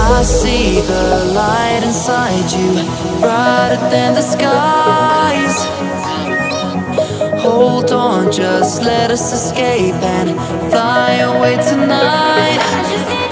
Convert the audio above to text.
I see the light inside you, brighter than the skies. Hold on, just let us escape and fly away tonight.